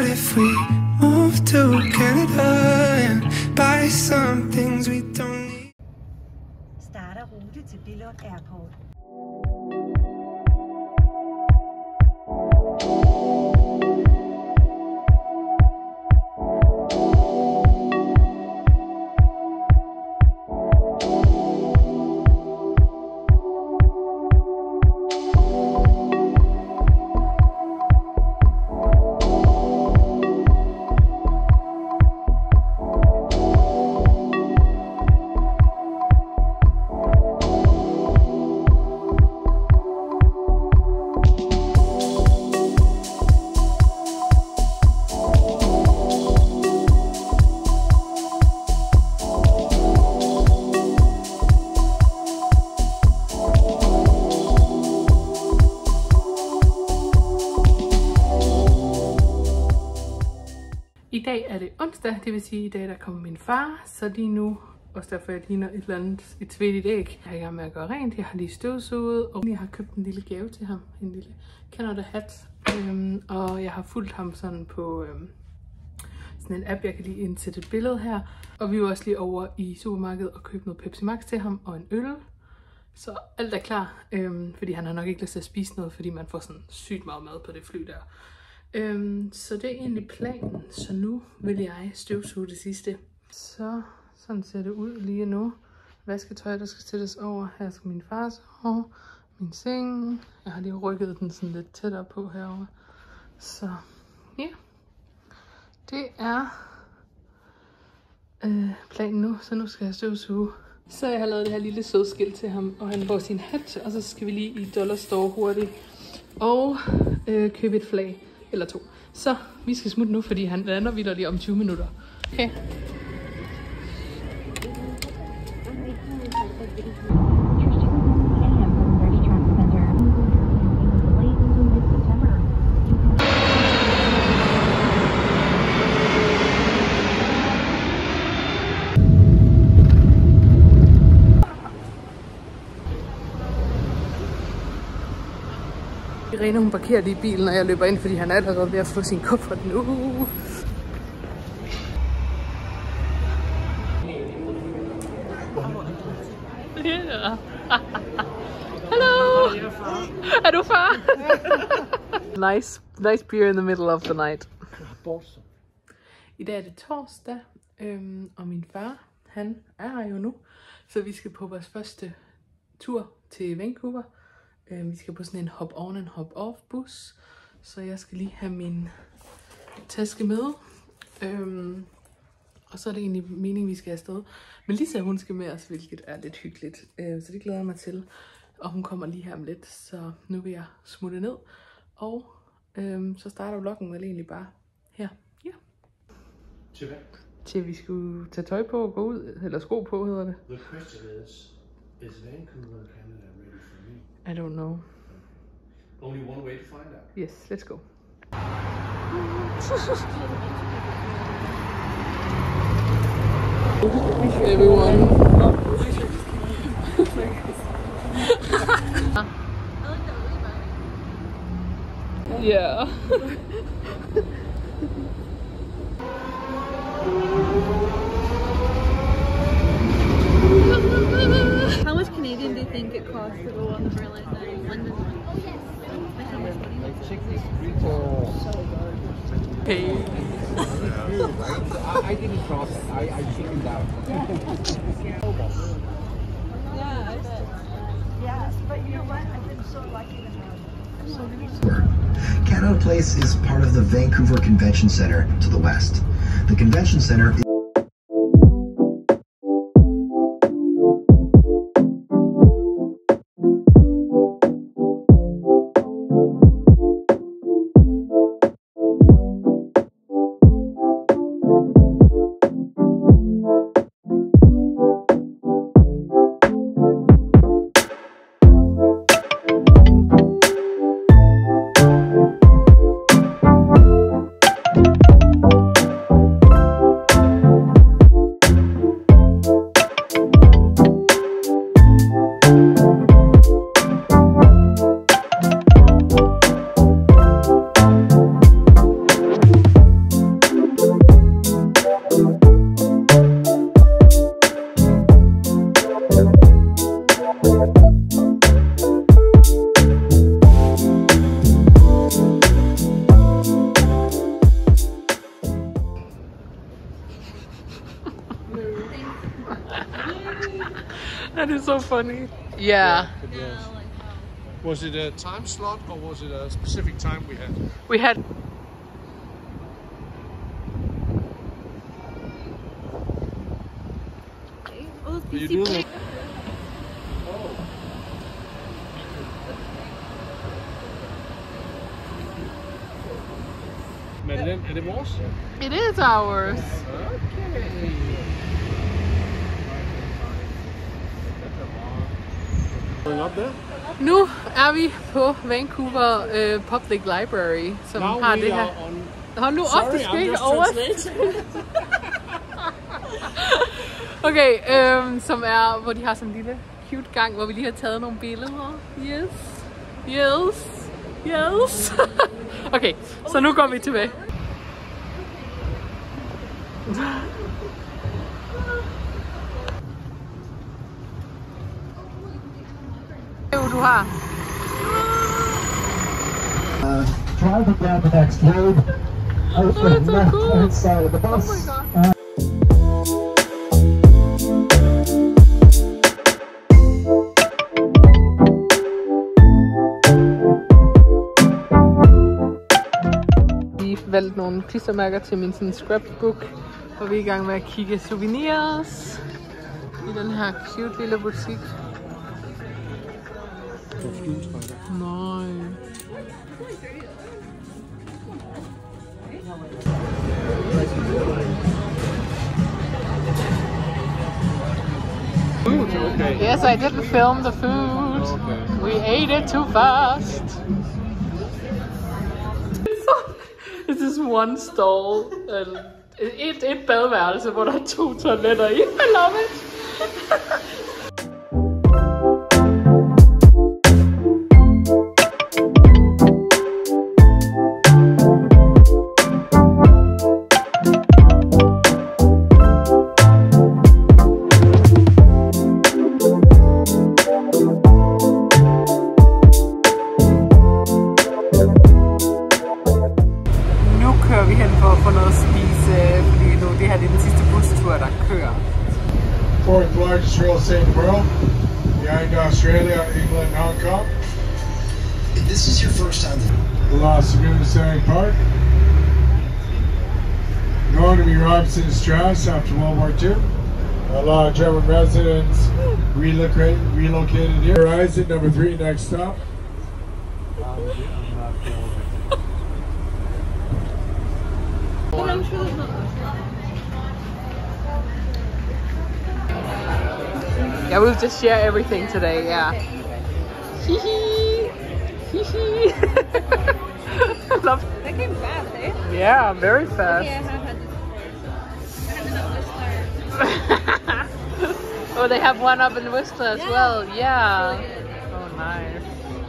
if we move to Canada and buy some things we don't need? Starter rute til Billund Airport. I dag er det onsdag, det vil sige, i dag der kommer min far, så lige nu, også derfor jeg ligner et eller andet et svedigt æg. Jeg er i gang med at gøre rent, jeg har lige støvsuget, og jeg har købt en lille gave til ham, en lille Canada hat, og jeg har fulgt ham sådan på sådan en app, jeg kan lige indsætte et billede her. Og vi var også lige over i supermarkedet og købte noget Pepsi Max til ham og en øl. Så alt er klar, fordi han har nok ikke lyst til at spise noget, fordi man får sådan sygt meget mad på det fly der. Så det er egentlig planen, så nu vil jeg støvsuge det sidste. Så sådan ser det ud lige nu. Vasketøj, der skal sættes over. Her skal min far sove. Min seng. Jeg har lige rykket den sådan lidt tættere på herovre. Så ja, det er planen nu, så nu skal jeg støvsuge. Så jeg har lavet det her lille sødskilt til ham, og han får sin hat, og så skal vi lige i Dollar Store hurtigt og købe et flag. Eller 2. Så vi skal smutte nu, fordi han lander videre lige om 20 minutter. Okay. Irene, hun parkerer lige bilen, og jeg løber ind, fordi han er allerede ved at få sin kuffert nu. Yeah. Hallo! Er du far? nice beer in the middle of the night. I dag er det torsdag, og min far, han er her jo nu. Så vi skal på vores første tur til Vancouver. Vi skal på sådan en hop-on and hop-off bus, så jeg skal lige have min taske med. Og så er det egentlig meningen, vi skal afsted. Men Lisa, hun skal med os, hvilket er lidt hyggeligt. Så det glæder jeg mig til. Og hun kommer lige her om lidt, så nu vil jeg smutte ned. Og så starter vloggen vel egentlig bare her. Ja. Til hvad? Til vi skulle tage tøj på og gå ud, eller sko på hedder det. The question is Vancouver, Canada ready for me? I don't know. Only one way to find out. Yes, let's go. Everyone. Yeah. How much Canadian do you think it costs to go on the Berlin London one? Like how much money? Hey. I didn't cross it. I chickened out. Yeah, I bet. Yes, but you know what? I've been so lucky to have so many. Canada Place is part of the Vancouver Convention Center to the west. The Convention Center is That is so funny. Yeah. It was. Was it a time slot or was it a specific time we had? We had. Oh, You these do people. it. Madeleine, er det vores? It is ours. Okay. Going up there? Nu er vi på Vancouver Public Library, som Now har we det her. are on. Hold nu Sorry, off the I'm screen just over. translating. Okay, som er, hvor de har sådan en lille cute gang, hvor vi lige har taget nogle billeder. Yes. Yes. Yes. Okay, så nu går vi tilbage. Du har. Try to grab the next load out Oh, that's the so left cool. hand side of the Oh bus. my god. Jeg har valgt nogle klistermærker til min sådan scrapbook, og vi er i gang med at kigge souvenirs i den her cute lille butik. Nej. Okay. Yes, I didn't film the food. Okay. We ate it too fast. This is one stall. Et badeværelse, hvor der er 2 toiletter i. I love it. Nu kører vi hen for at få noget at spise, fordi nu det her det er den sidste bustur, der kører. Fourth largest real estate in the world, behind Australia, England, and Hong Kong. If this is your first time, The Los Angeles Park. Known to be Robinson Strauss after World War II. A lot of German residents relocated here. Horizon, number 3, next stop. But I'm sure there's not. Yeah, we'll just share everything today, yeah. Hee hee. Love. That came fast, eh? Yeah, very fast. Yeah, I have had this before. I haven't done Whistler. Oh, they have one up in Whistler as Yeah. well. Yeah. Oh, nice.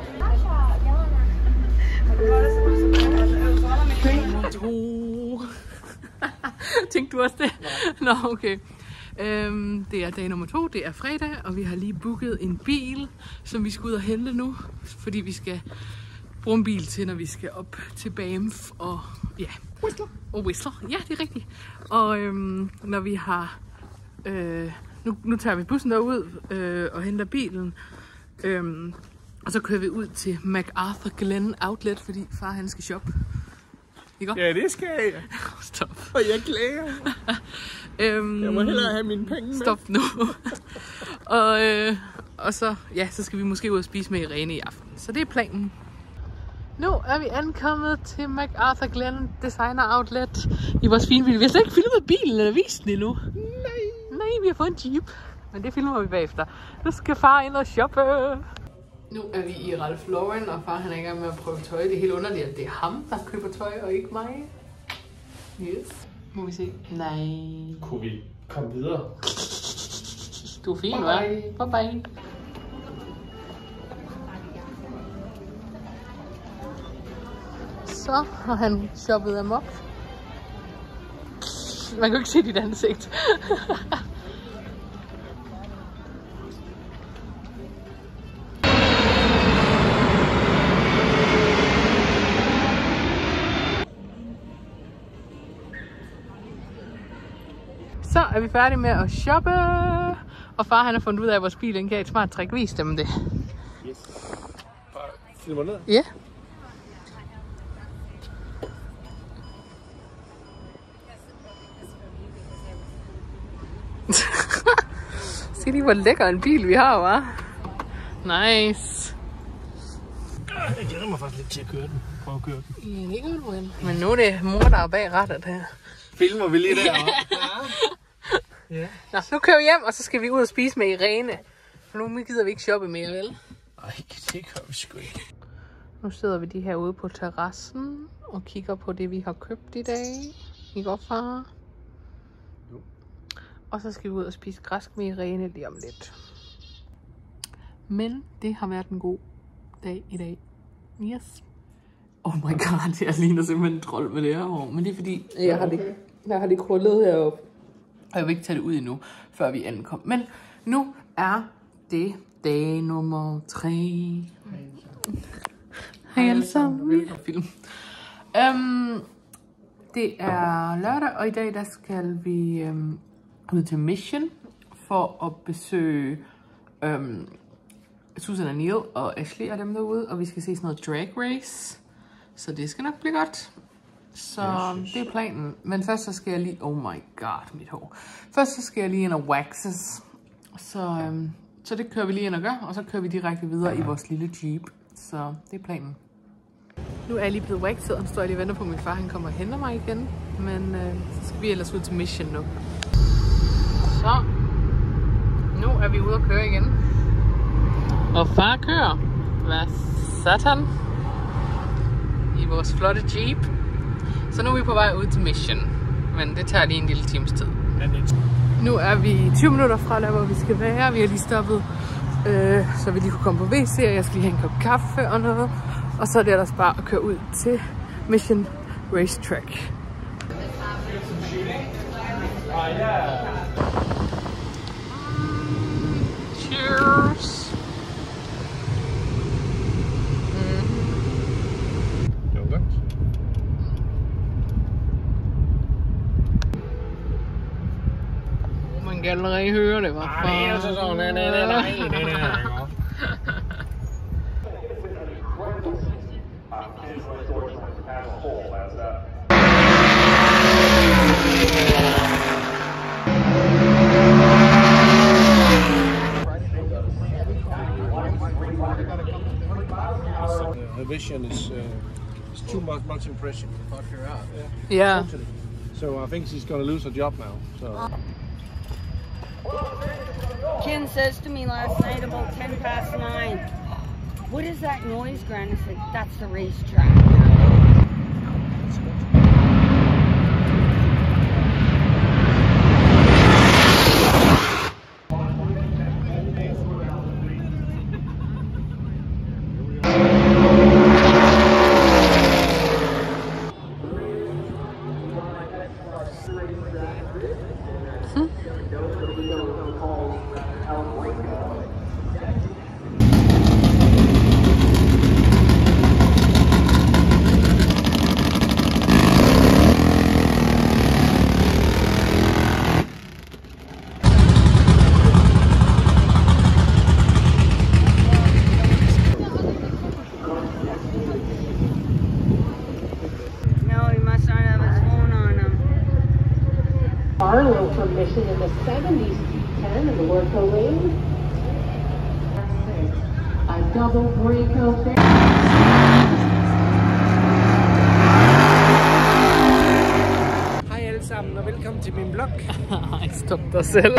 Tænkte du også det? Nå, okay. Det er dag nummer 2, det er fredag, og vi har lige booket en bil, som vi skal ud og hente nu, fordi vi skal bruge en bil til, når vi skal op til Banff og ja. Whistler. Og Whistler, ja, det er rigtigt. Og når vi har, nu tager vi bussen derud og henter bilen, og så kører vi ud til MacArthur Glen Outlet, fordi far han skal shoppe. Ikke? Ja, det skal jeg. Stop. Og jeg klager. Jeg må hellere have mine penge med. Stop nu. og så, ja, så skal vi måske ud og spise med Irene i aften. Så det er planen. Nu er vi ankommet til MacArthur Glen Designer Outlet i vores fine bil. Vi har slet ikke filmet bilen eller vist den endnu. Nej, vi har fået en Jeep. Men det filmer vi bagefter. Nu skal far ind og shoppe. Nu er vi i Ralph Lauren, og far han er i gang med at prøve tøj. Det er helt underligt, at det er ham, der køber tøj, og ikke mig. Yes. Må vi se? Nej. Kunne vi komme videre? Du er fin, hva'? Bye bye. Så har han shoppet dem op. Man kan jo ikke se dit ansigt. Så er vi færdige med at shoppe, Og far han har fundet ud af, at vores bil kan et smart trick. Vis dem det. Yes. Bare filmer ned. Ja. Se lige, hvor lækker en bil vi har, hva'? Nice. Jeg glæder mig faktisk lidt til at køre den. Prøve at køre den. Ja, det gør du vel. Men nu er det mor, der er bag rattet her. Filmer vi lige derovre? Ja. Nå, nu kører vi hjem, og så skal vi ud og spise med Irene. For nu gider vi ikke shoppe mere, vel? Nej, det gør vi sgu ikke. Nu sidder vi lige herude på terrassen og kigger på det, vi har købt i dag. Ikke godt, far? Jo. Og så skal vi ud og spise græsk med Irene lige om lidt. Men det har været en god dag i dag. Yes. Oh my god, jeg ligner simpelthen en trold med det her hår. Men det er fordi, jeg har det krøllet heroppe. Og jeg vil ikke tage det ud endnu, før vi ankom. Men nu er det dag nummer 3. Hej alle sammen. Film. Det er lørdag, og i dag der skal vi ud til Mission for at besøge Susan og Neil og Ashley og dem derude. Og vi skal se sådan noget drag race. Så det skal nok blive godt. Så det er planen. Men først så skal jeg lige... Oh my god, mit hår. Først så skal jeg lige ind og waxes. Så det kører vi lige ind og gør. Og så kører vi direkte videre i vores lille Jeep. Så det er planen. Nu er jeg lige blevet waxet, og står jeg lige og venter på, at min far han kommer og henter mig igen. Men så skal vi ellers ud til Mission nu. Så. Nu er vi ude at køre igen. Og far kører. Hvad satan? I vores flotte Jeep. Så nu er vi på vej ud til Mission. Men det tager lige en lille times tid. Nu er vi 20 minutter fra der, hvor vi skal være. Vi har lige stoppet, så vi lige kunne komme på WC, og jeg skal lige have en kop kaffe og noget. Og så er det ellers bare at køre ud til Mission Racetrack. Cheers! Man kan allerede høre det, hva'? Det er altså sådan, nej. The vision is too much impression. Fuck her out. Yeah. Totally. So I think she's going to lose her job now. So. Ken says to me last night about 9:10, what is that noise, Gran? I said, that's the racetrack. Barlow from Mission in the 70s, 10 in the Worco lane. A double Braco there. Hej alle sammen og velkommen til min blog. Ej, stop dig selv.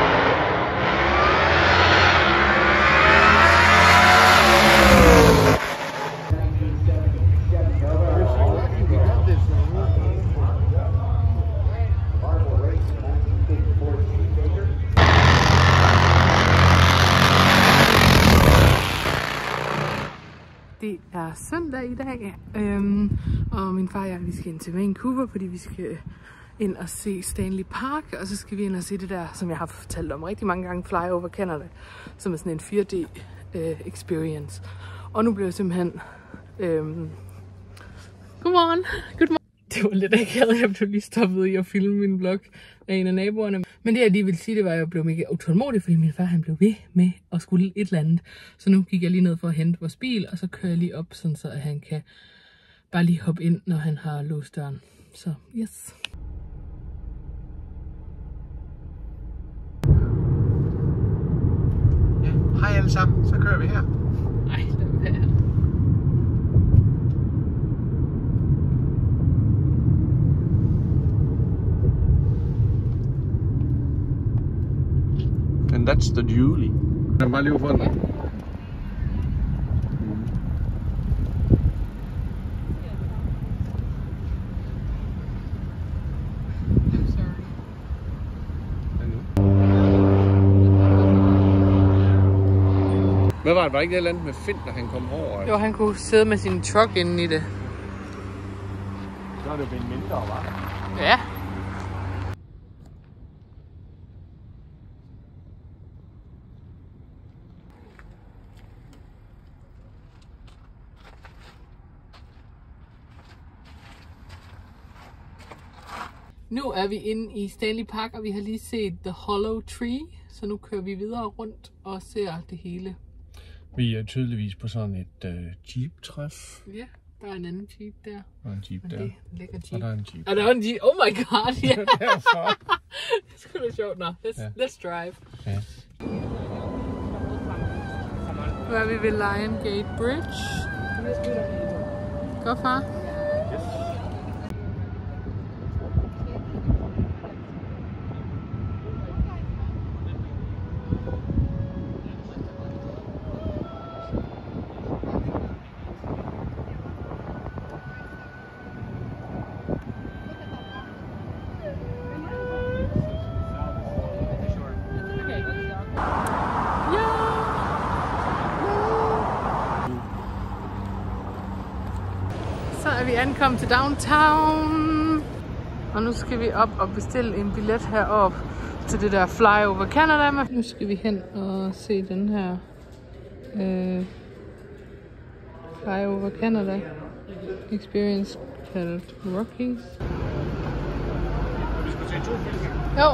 Det er søndag i dag, og min far og jeg, vi skal ind til Vancouver, fordi vi skal ind og se Stanley Park, og så skal vi ind og se det der, som jeg har fortalt om rigtig mange gange, Fly Over Canada, som er sådan en 4D experience. Og nu bliver jeg simpelthen... Godmorgen! Det var lidt akavet, jeg blev lige stoppet i at filme min vlog af en af naboerne. Men det jeg lige vil sige, det var, at jeg blev mega utålmodig, fordi min far han blev ved med at skulle et eller andet. Så nu gik jeg lige ned for at hente vores bil, og så kører jeg lige op, sådan så at han kan bare lige hoppe ind, når han har låst døren. Så yes. Ja, hej alle sammen, så kører vi her. Ej, lad være. And that's the Julie. Den er bare lige foran dig. Hvad var det? Var ikke det eller andet med Finn, da han kom over? Jo, han kunne sidde med sin truck inde i det. Så er det blevet mindre, hva'? Ja. Nu er vi inde i Stanley Park, og vi har lige set The Hollow Tree. Så nu kører vi videre rundt og ser det hele. Vi er tydeligvis på sådan et jeep-træf. Ja, der er en anden jeep der. Der er en jeep der. Det er en lækker jeep. Og der er en jeep. Og der er en jeep. Oh my god, ja. Det er så. Det er sgu da sjovt. Nå, let's drive. Ja. Nu er vi ved Lion Gate Bridge. Godt, far. Så er vi ankommet til downtown, og nu skal vi op og bestille en billet herop til det der Flyover Canada. Nu skal vi hen og se den her Flyover Canada experience kaldt Rockies. Vi skal se 2 film. Jo.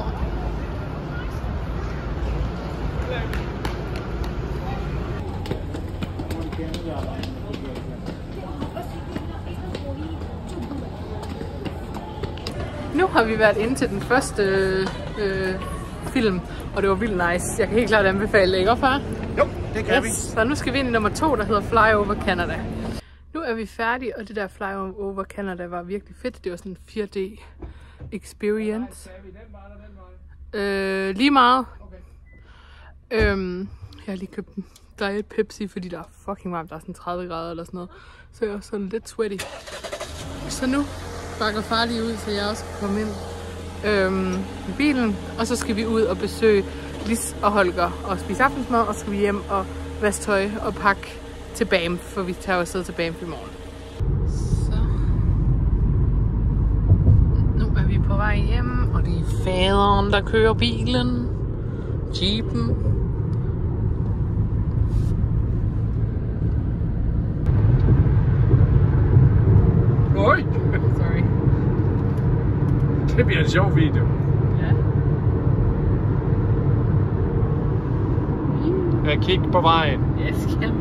Nu har vi været inde til den første film, og det var vildt nice. Jeg kan helt klart anbefale det, ikke far? Jo, det kan vi. Så nu skal vi ind i nummer 2, der hedder Flyover Canada. Nu er vi færdige, og det der Flyover Canada var virkelig fedt. Det var sådan en 4D experience. Lige meget. Jeg har lige købt en Diet Pepsi, fordi der er fucking varmt. Der er sådan 30 grader eller sådan noget. Så jeg er sådan lidt sweaty. Så nu bakker far lige ud, så jeg også kan komme ind i bilen. Og så skal vi ud og besøge Lis og Holger og spise aftensmad. Og så skal vi hjem og vaske tøj og pakke til Banff, for vi tager afsted til Banff i morgen. Så nu er vi på vej hjem, og det er faderen, der kører bilen. Jeepen. Oj! Sorry. Det bliver en sjov video. Ja. Jeg kigger på vejen. Jeg skal